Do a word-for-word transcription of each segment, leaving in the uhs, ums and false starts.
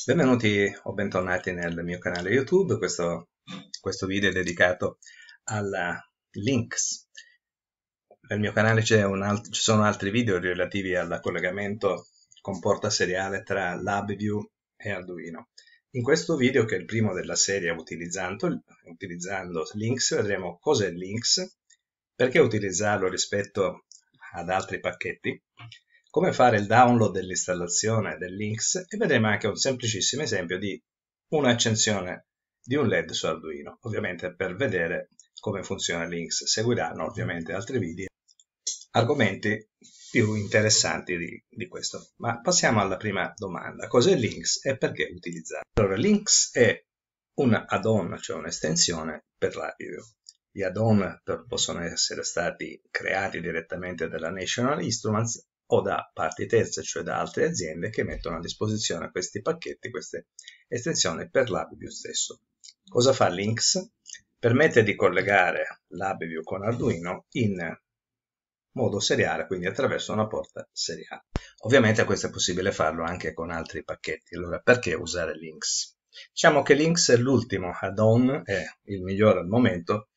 Benvenuti o bentornati nel mio canale YouTube. Questo, questo video è dedicato alla Lynx. Nel mio canale c'è un alt- ci sono altri video relativi al collegamento con porta seriale tra LabVIEW e Arduino. In questo video, che è il primo della serie utilizzando, utilizzando Lynx, vedremo cos'è Lynx, perché utilizzarlo rispetto ad altri pacchetti, come fare il download dell'installazione del Lynx e vedremo anche un semplicissimo esempio di un'accensione di un L E D su Arduino, ovviamente per vedere come funziona Lynx. Seguiranno ovviamente altri video, argomenti più interessanti di, di questo. Ma passiamo alla prima domanda: cos'è Lynx e perché utilizzarlo? Allora, Lynx è un add-on, cioè un'estensione per LabVIEW. Gli add-on possono essere stati creati direttamente dalla National Instruments o da parti terze, cioè da altre aziende che mettono a disposizione questi pacchetti, queste estensioni per LabVIEW stesso. Cosa fa Lynx? Permette di collegare LabVIEW con Arduino in modo seriale, quindi attraverso una porta seriale. Ovviamente questo è possibile farlo anche con altri pacchetti. Allora, perché usare Lynx? Diciamo che Lynx è l'ultimo add-on, è il migliore al momento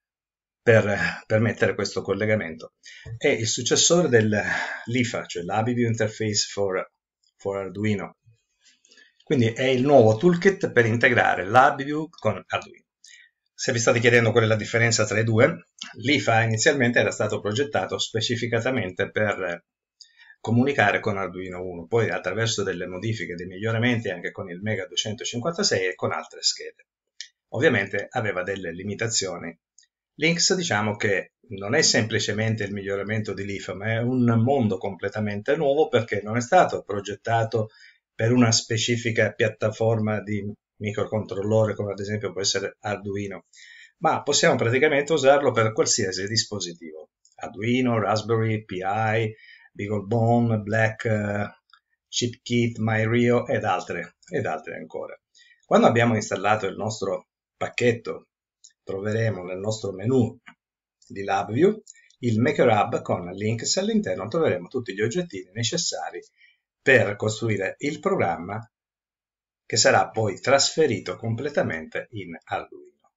per permettere questo collegamento. È il successore dell'I F A, cioè LabVIEW Interface for, for Arduino. Quindi è il nuovo toolkit per integrare LabVIEW con Arduino. Se vi state chiedendo qual è la differenza tra i due, l'I F A inizialmente era stato progettato specificatamente per comunicare con Arduino uno, poi attraverso delle modifiche, dei miglioramenti anche con il Mega duecentocinquantasei e con altre schede. Ovviamente aveva delle limitazioni. Lynx, diciamo che non è semplicemente il miglioramento di l'I F A, ma è un mondo completamente nuovo, perché non è stato progettato per una specifica piattaforma di microcontrollore, come ad esempio può essere Arduino, ma possiamo praticamente usarlo per qualsiasi dispositivo. Arduino, Raspberry Pi, BeagleBone, Black, uh, ChipKit, MyRio ed altre, ed altre ancora. Quando abbiamo installato il nostro pacchetto, troveremo nel nostro menu di LabVIEW il Maker Hub con Lynx. All'interno troveremo tutti gli oggettini necessari per costruire il programma che sarà poi trasferito completamente in Arduino.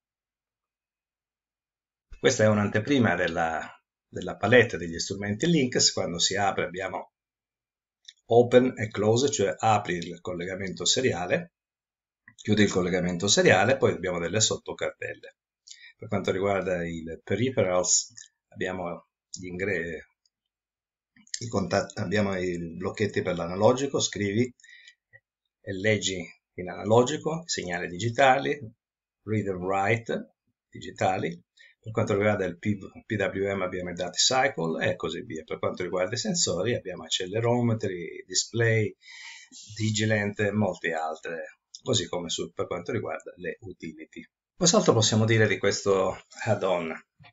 Questa è un'anteprima della, della palette degli strumenti Lynx. Quando si apre abbiamo Open e Close, cioè apri il collegamento seriale, chiudi il collegamento seriale, poi abbiamo delle sottocartelle. Per quanto riguarda il Peripherals abbiamo gli ingressi, i contatti, abbiamo i blocchetti per l'analogico, scrivi e leggi in analogico, segnali digitali, read and write digitali. Per quanto riguarda il P W M abbiamo i dati cycle e così via. Per quanto riguarda i sensori abbiamo accelerometri, display, Digilant e molte altre, così come su, per quanto riguarda le utility. Cos'altro possiamo dire di questo add-on?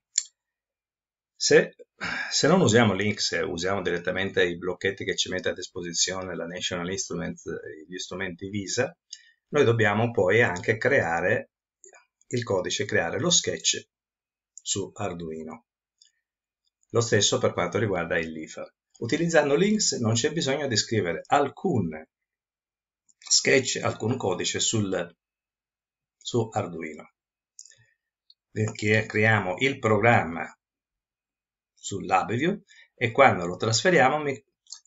Se, se non usiamo Lynx e usiamo direttamente i blocchetti che ci mette a disposizione la National Instruments, gli strumenti Visa, noi dobbiamo poi anche creare il codice, creare lo sketch su Arduino. Lo stesso per quanto riguarda il L I F A. Utilizzando Lynx non c'è bisogno di scrivere alcun sketch, alcun codice sul, su Arduino, perché creiamo il programma sul LabVIEW e quando lo trasferiamo mi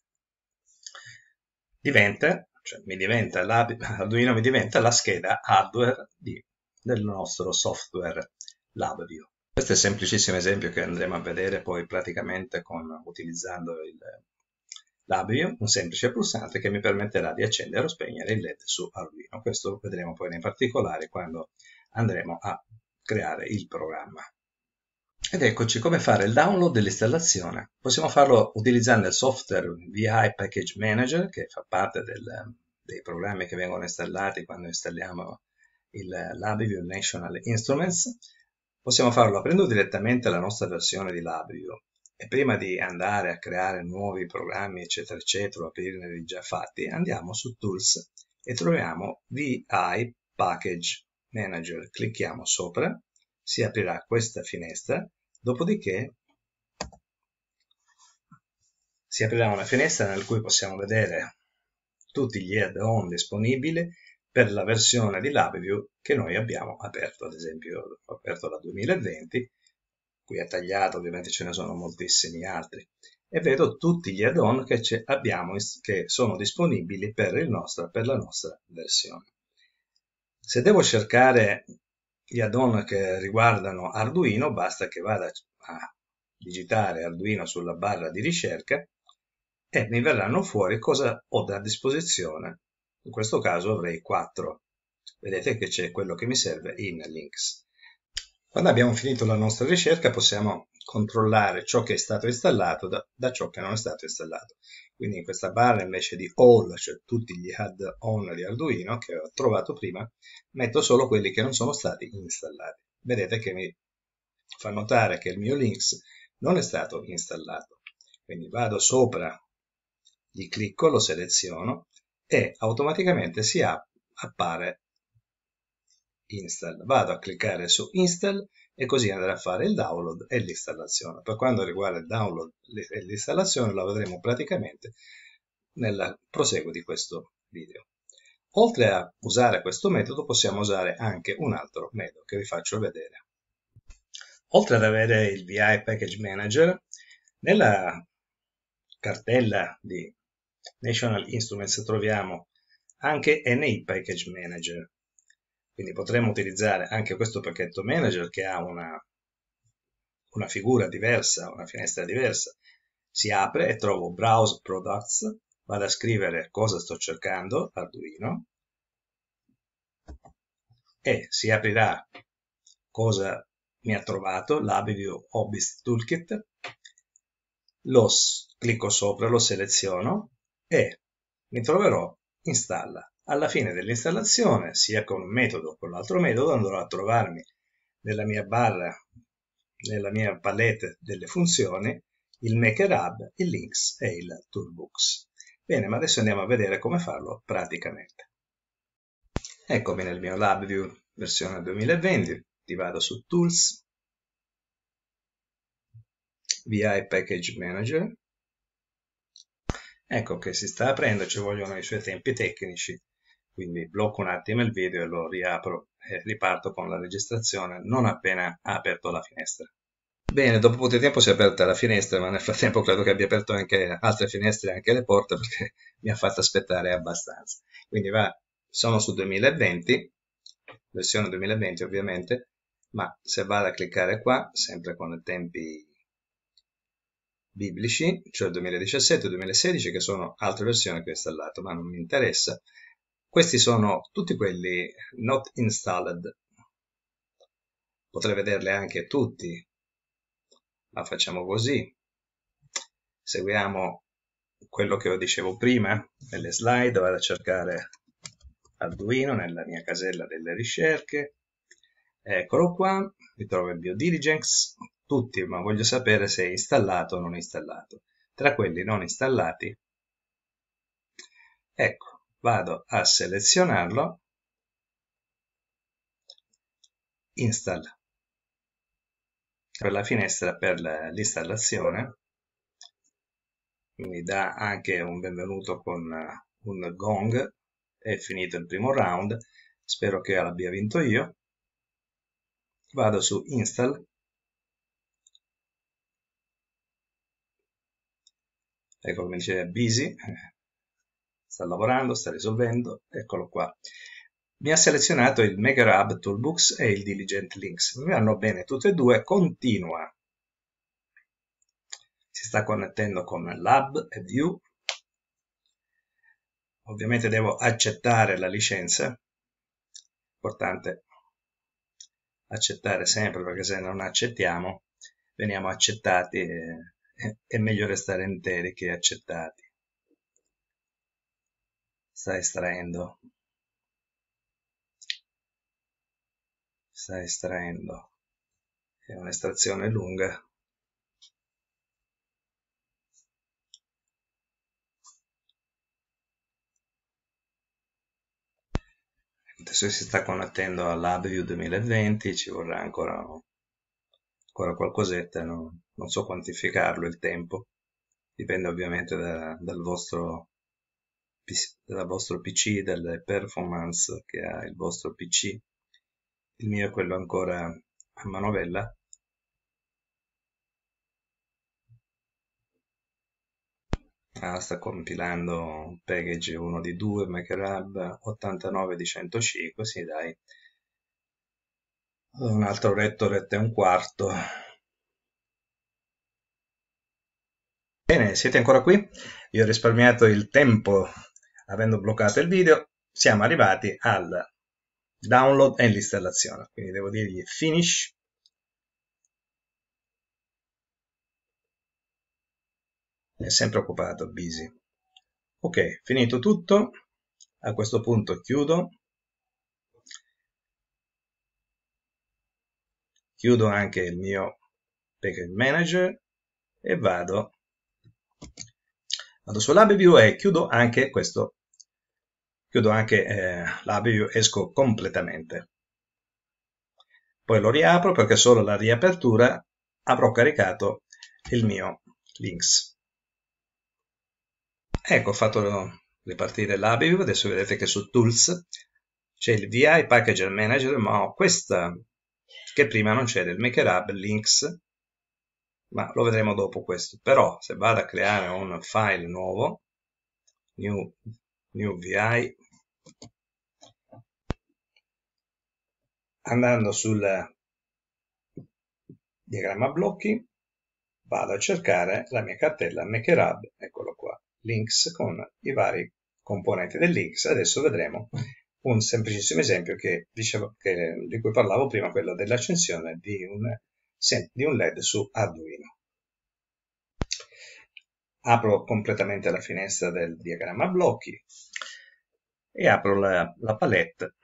diventa, cioè mi diventa Arduino mi diventa la scheda hardware di, del nostro software LabVIEW. Questo è un semplicissimo esempio che andremo a vedere poi praticamente con, utilizzando il LabVIEW, un semplice pulsante che mi permetterà di accendere o spegnere il L E D su Arduino. Questo lo vedremo poi nei particolari quando andremo a creare il programma. Ed eccoci come fare il download dell'installazione. Possiamo farlo utilizzando il software V I Package Manager, che fa parte del, dei programmi che vengono installati quando installiamo il LabVIEW National Instruments. Possiamo farlo aprendo direttamente la nostra versione di LabVIEW e prima di andare a creare nuovi programmi eccetera eccetera, aprirne già fatti, andiamo su Tools e troviamo V I Package Manager. Clicchiamo sopra, si aprirà questa finestra, dopodiché si aprirà una finestra nel cui possiamo vedere tutti gli add-on disponibili per la versione di LabVIEW che noi abbiamo aperto. Ad esempio ho aperto la duemilaventi, qui è tagliato, ovviamente ce ne sono moltissimi altri, e vedo tutti gli add-on che abbiamo, che sono disponibili per, il nostro, per la nostra versione. Se devo cercare gli add-on che riguardano Arduino, basta che vada a digitare Arduino sulla barra di ricerca e mi verranno fuori cosa ho a disposizione. In questo caso avrei quattro. Vedete che c'è quello che mi serve in Links. Quando abbiamo finito la nostra ricerca possiamo controllare ciò che è stato installato da, da ciò che non è stato installato. Quindi in questa barra invece di all, cioè tutti gli add-on di Arduino che ho trovato prima, metto solo quelli che non sono stati installati. Vedete che mi fa notare che il mio Links non è stato installato. Quindi vado sopra, gli clicco, lo seleziono e automaticamente si appare Install. Vado a cliccare su Install e così andrà a fare il download e l'installazione. Per quanto riguarda il download e l'installazione la vedremo praticamente nel proseguo di questo video. Oltre a usare questo metodo possiamo usare anche un altro metodo che vi faccio vedere. Oltre ad avere il V I Package Manager, nella cartella di National Instruments troviamo anche N I Package Manager. Quindi potremmo utilizzare anche questo pacchetto manager che ha una, una figura diversa, una finestra diversa. Si apre e trovo Browse Products, vado a scrivere cosa sto cercando, Arduino, e si aprirà cosa mi ha trovato, LabVIEW Hobbyist Toolkit. Lo clicco sopra, lo seleziono e mi troverò installa. Alla fine dell'installazione, sia con un metodo che con l'altro metodo, andrò a trovarmi nella mia barra, nella mia palette delle funzioni, il Maker Hub, il Links e il Toolbox. Bene, ma adesso andiamo a vedere come farlo praticamente. Eccomi nel mio LabVIEW versione duemilaventi, ti vado su Tools, V I Package Manager. Ecco che si sta aprendo, ci vogliono i suoi tempi tecnici. Quindi blocco un attimo il video e lo riapro e riparto con la registrazione non appena ha aperto la finestra. Bene, dopo poco tempo si è aperta la finestra, ma nel frattempo credo che abbia aperto anche altre finestre e anche le porte perché mi ha fatto aspettare abbastanza. Quindi va, sono su duemilaventi, versione duemilaventi ovviamente, ma se vado a cliccare qua, sempre con i tempi biblici, cioè duemiladiciassette duemilasedici, che sono altre versioni che ho installato, ma non mi interessa. Questi sono tutti quelli not installed. Potrei vederli anche tutti, ma facciamo così. Seguiamo quello che vi dicevo prima, nelle slide, vado a cercare Arduino nella mia casella delle ricerche. Eccolo qua, mi trovo il BioDiligence, tutti, ma voglio sapere se è installato o non installato. Tra quelli non installati, ecco, vado a selezionarlo, install, per la finestra per l'installazione, mi dà anche un benvenuto con un gong, è finito il primo round, spero che l'abbia vinto io, vado su install, ecco come dice busy, sta lavorando, sta risolvendo, eccolo qua. Mi ha selezionato il Maker Hub Toolbox e il Diligent Links. Mi vanno bene tutte e due, continua. Si sta connettendo con Lab e View. Ovviamente devo accettare la licenza. Importante accettare sempre, perché se non accettiamo veniamo accettati e è meglio restare interi che accettati. Sta estraendo. Sta estraendo. È un'estrazione lunga. Adesso si sta connettendo a LabVIEW duemilaventi, ci vorrà ancora, ancora qualcosetta, no? Non so quantificarlo il tempo, dipende ovviamente da, dal vostro del vostro P C, delle performance che ha il vostro P C. Il mio è quello ancora a manovella. Ah, sta compilando un package uno di due, MakerHub ottantanove di centocinque, sì dai. Un altro retto, retto e un quarto. Bene, siete ancora qui? Vi ho risparmiato il tempo avendo bloccato il video. Siamo arrivati al download e l'installazione. Quindi devo dirgli finish. È sempre occupato, busy. Ok, finito tutto. A questo punto chiudo. Chiudo anche il mio package manager e vado vado su LabVIEW e chiudo anche questo, chiudo anche eh, LabVIEW, esco completamente. Poi lo riapro perché solo la riapertura avrò caricato il mio Lynx. Ecco, ho fatto ripartire LabVIEW, adesso vedete che su Tools c'è il V I Package Manager, ma ho questa che prima non c'era, il MakerHub Lynx, ma lo vedremo dopo questo. Però se vado a creare un file nuovo, new, new V I, andando sul diagramma blocchi, vado a cercare la mia cartella MakerHub, eccolo qua, Lynx con i vari componenti del Lynx. Adesso vedremo un semplicissimo esempio che dicevo, che, di cui parlavo prima, quello dell'accensione di un, di un L E D su Arduino. Apro completamente la finestra del diagramma blocchi e apro la, la palette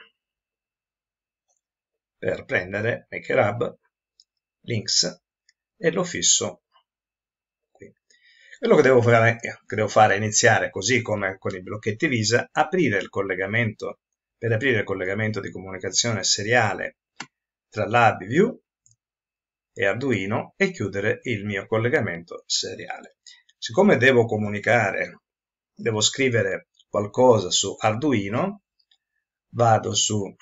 per prendere MakerHub Lynx e lo fisso qui. Quello che devo fare, che devo fare è iniziare, così come con i blocchetti Visa, aprire il collegamento, per aprire il collegamento di comunicazione seriale tra LabVIEW e Arduino e chiudere il mio collegamento seriale. Siccome devo comunicare, devo scrivere qualcosa su Arduino, vado su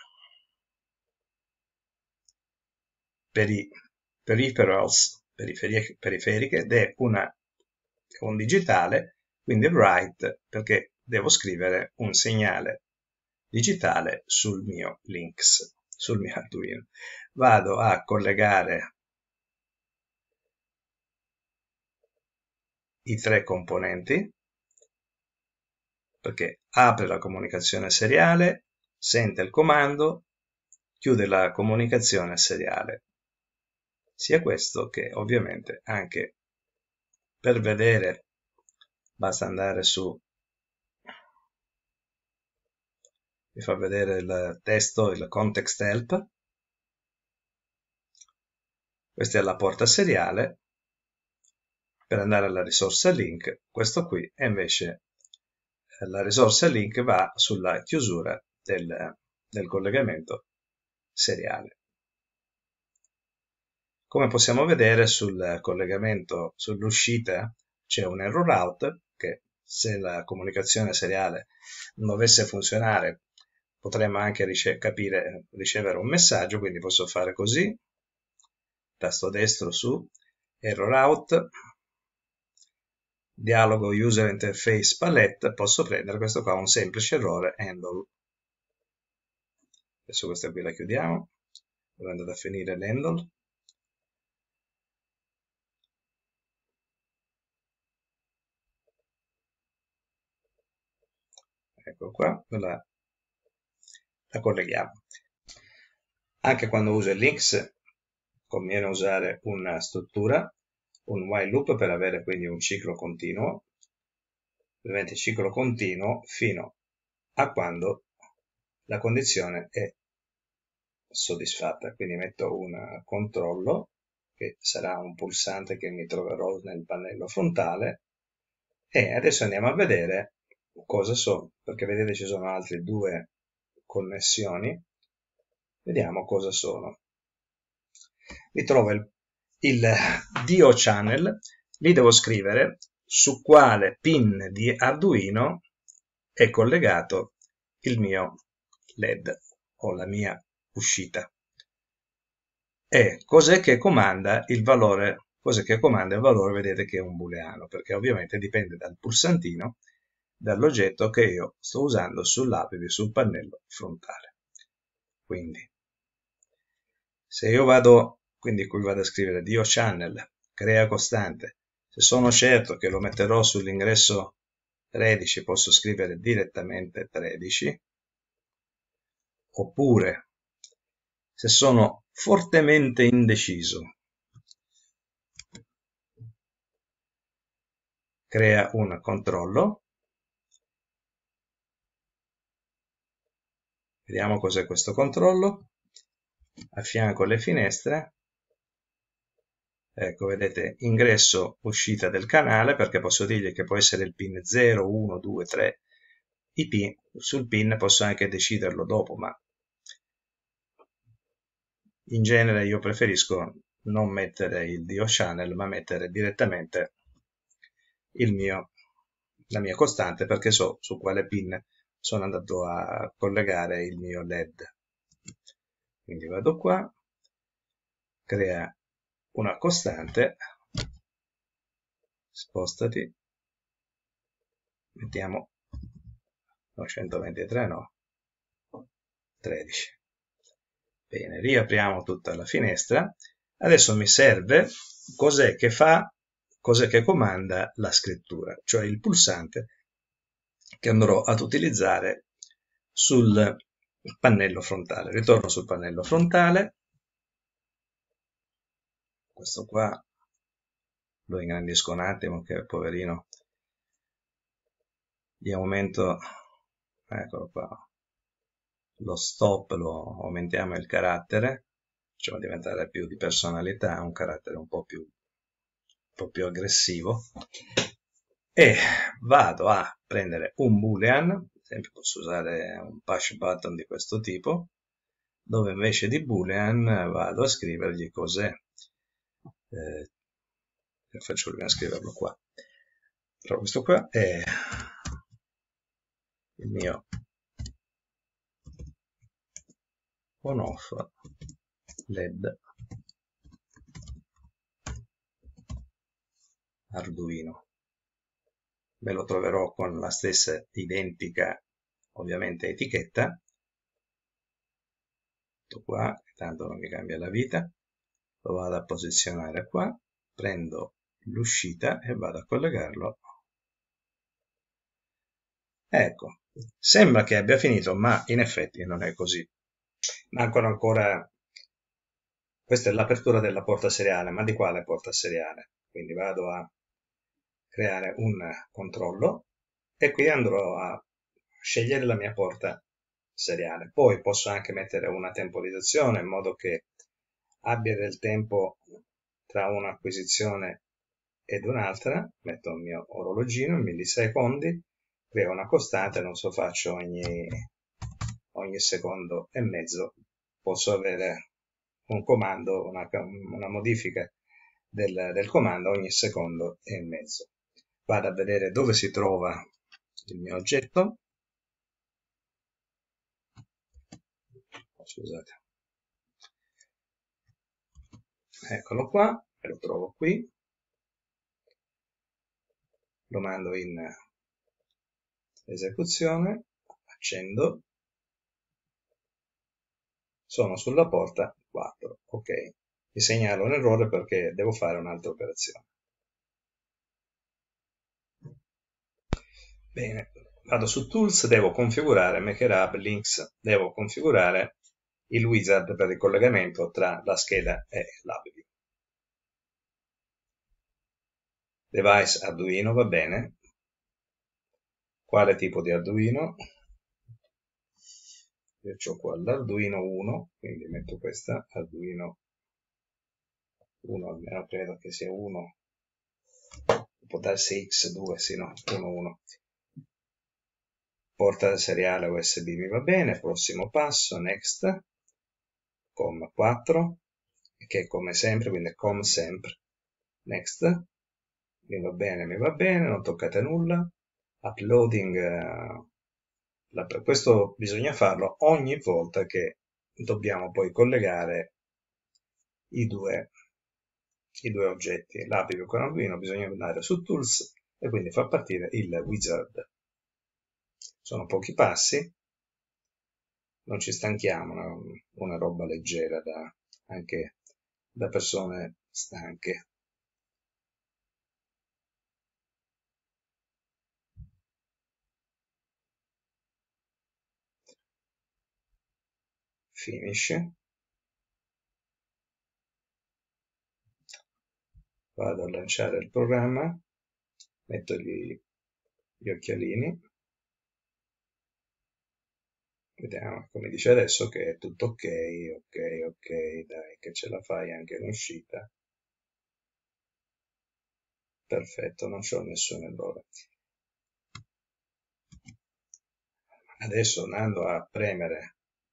peri, peripherals, periferie, periferiche, ed è una, un digitale, quindi write, perché devo scrivere un segnale digitale sul mio Lynx, sul mio Arduino. Vado a collegare i tre componenti, perché apre la comunicazione seriale, sente il comando, chiude la comunicazione seriale. Sia questo che ovviamente anche per vedere basta andare su, vi fa vedere il testo, il context help. Questa è la porta seriale. Per andare alla risorsa link, questo qui è invece la risorsa link va sulla chiusura del, del collegamento seriale. Come possiamo vedere sul collegamento, sull'uscita c'è un error out, che se la comunicazione seriale non dovesse funzionare potremmo anche rice- capire, ricevere un messaggio, quindi posso fare così, tasto destro su error out, dialogo user interface palette, posso prendere questo qua, un semplice errore handle. Adesso questa qui la chiudiamo, dove è andata a finire l'handle. Ecco qua, la, la colleghiamo. Anche quando uso il Lynx conviene usare una struttura, un while loop, per avere quindi un ciclo continuo, ovviamente ciclo continuo fino a quando la condizione è soddisfatta. Quindi metto un controllo, che sarà un pulsante che mi troverò nel pannello frontale, e adesso andiamo a vedere cosa sono, perché vedete ci sono altre due connessioni. Vediamo cosa sono. Mi trovo il, il D O channel, lì devo scrivere su quale pin di Arduino è collegato il mio L E D o la mia uscita. E cos'è che comanda il valore? Cos'è che comanda il valore? Vedete che è un booleano, perché ovviamente dipende dal pulsantino, dall'oggetto che io sto usando sull'apice, sul pannello frontale. Quindi, se io vado, quindi qui vado a scrivere dio channel, crea costante, se sono certo che lo metterò sull'ingresso tredici, posso scrivere direttamente tredici, oppure se sono fortemente indeciso, crea un controllo. Vediamo cos'è questo controllo. A fianco alle finestre, ecco, vedete, ingresso, uscita del canale, perché posso dirgli che può essere il pin zero, uno, due, tre. I pin, sul pin posso anche deciderlo dopo, ma in genere io preferisco non mettere il dio channel, ma mettere direttamente il mio, la mia costante, perché so su quale pin sono andato a collegare il mio L E D. Quindi vado qua, crea una costante, spostati, mettiamo novecentoventitré, no, tredici. Bene, riapriamo tutta la finestra. Adesso mi serve cos'è che fa, cos'è che comanda la scrittura, cioè il pulsante che andrò ad utilizzare sul pannello frontale. Ritorno sul pannello frontale, questo qua lo ingrandisco un attimo che poverino gli aumento, eccolo qua, lo stop lo aumentiamo il carattere, facciamo diventare più di personalità, un carattere un po' più, un po' più aggressivo, e vado a prendere un boolean, ad esempio posso usare un push button di questo tipo, dove invece di boolean vado a scrivergli cos'è. Eh, faccio prima scriverlo qua. Però questo qua è il mio on off L E D Arduino. Me lo troverò con la stessa identica, ovviamente, etichetta. Tutto qua, tanto non mi cambia la vita. Lo vado a posizionare qua, prendo l'uscita e vado a collegarlo. Ecco, sembra che abbia finito, ma in effetti non è così. Mancano ancora, questa è l'apertura della porta seriale, ma di quale porta seriale? Quindi vado a creare un controllo e qui andrò a scegliere la mia porta seriale. Poi posso anche mettere una temporizzazione in modo che abbia del tempo tra un'acquisizione ed un'altra. Metto il mio orologino in millisecondi, creo una costante, non so, faccio ogni, ogni secondo e mezzo, posso avere un comando, una, una modifica del, del comando ogni secondo e mezzo. Vado a vedere dove si trova il mio oggetto. Scusate. Eccolo qua, e lo trovo qui. Lo mando in esecuzione, accendo. Sono sulla porta quattro. Ok. Mi segnalo un errore perché devo fare un'altra operazione. Bene, vado su Tools, devo configurare Maker Hub Links, devo configurare il wizard per il collegamento tra la scheda e l'ABVIEW. Device Arduino va bene. Quale tipo di Arduino? Io ho qua l'Arduino uno, quindi metto questa Arduino uno, almeno credo che sia uno, può darsi X due, sì no, uno uno. Porta seriale U S B mi va bene, prossimo passo, next, com quattro, che è come sempre, quindi è com sempre, next, mi va bene, mi va bene, non toccate nulla, uploading, questo bisogna farlo ogni volta che dobbiamo poi collegare i due, i due oggetti. L'A P I con Arduino, bisogna andare su Tools e quindi far partire il wizard. Sono pochi passi, non ci stanchiamo, una, una roba leggera da, anche da persone stanche. Finish. Vado a lanciare il programma, metto gli, gli occhialini, vediamo come dice adesso che è tutto ok, ok, ok, dai che ce la fai anche in uscita. Perfetto, non c'ho nessun errore. Adesso andando a premere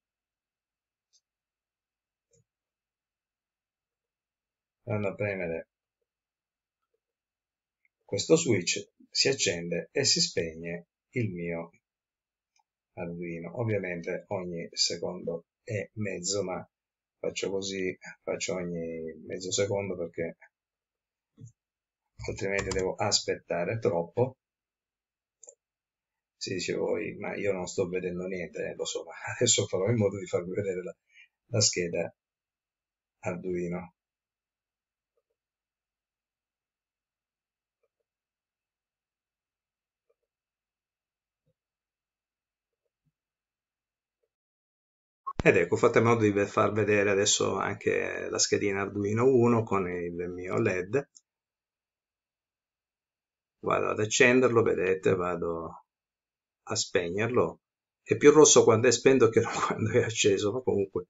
andando a premere questo switch, si accende e si spegne il mio Arduino. Ovviamente ogni secondo e mezzo, ma faccio così, faccio ogni mezzo secondo perché altrimenti devo aspettare troppo. Si dice voi, ma io non sto vedendo niente, eh, lo so, ma adesso farò in modo di farvi vedere la, la scheda Arduino. Ed ecco, fate modo di far vedere adesso anche la schedina Arduino uno con il mio L E D. Vado ad accenderlo, vedete, vado a spegnerlo. È più rosso quando è spento che non quando è acceso, ma comunque.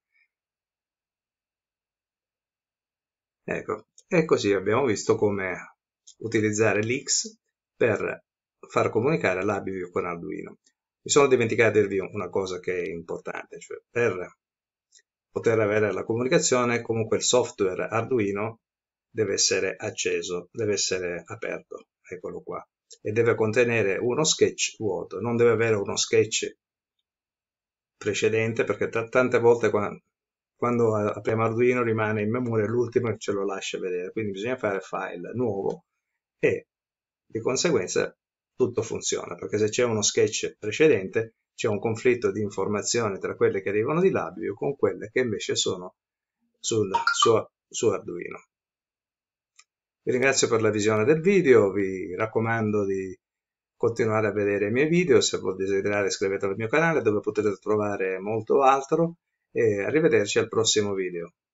Ecco, e così abbiamo visto come utilizzare l'X per far comunicare l'A B I con Arduino. Mi sono dimenticato di dirvi una cosa che è importante, cioè per poter avere la comunicazione, comunque il software Arduino deve essere acceso, deve essere aperto, eccolo qua, e deve contenere uno sketch vuoto, non deve avere uno sketch precedente perché tante volte quando, quando apriamo Arduino rimane in memoria l'ultimo e ce lo lascia vedere, quindi bisogna fare file nuovo e di conseguenza tutto funziona, perché se c'è uno sketch precedente c'è un conflitto di informazioni tra quelle che arrivano di Labview con quelle che invece sono sul suo, su Arduino. Vi ringrazio per la visione del video, vi raccomando di continuare a vedere i miei video, se voi desiderate iscrivetevi al mio canale dove potete trovare molto altro e arrivederci al prossimo video.